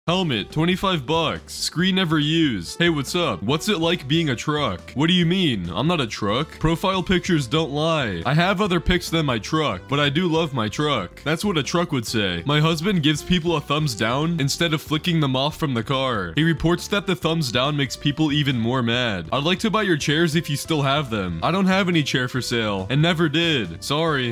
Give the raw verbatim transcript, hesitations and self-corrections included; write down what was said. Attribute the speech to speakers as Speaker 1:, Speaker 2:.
Speaker 1: Helmet, twenty-five bucks. Screen never used. Hey, what's up? What's it like being a truck? What do you mean? I'm not a truck. Profile pictures don't lie. I have other pics than my truck, but I do love my truck. That's what a truck would say. My husband gives people a thumbs down instead of flicking them off from the car. He reports that the thumbs down makes people even more mad. I'd like to buy your chairs if you still have them. I don't have any chair for sale and never did. Sorry.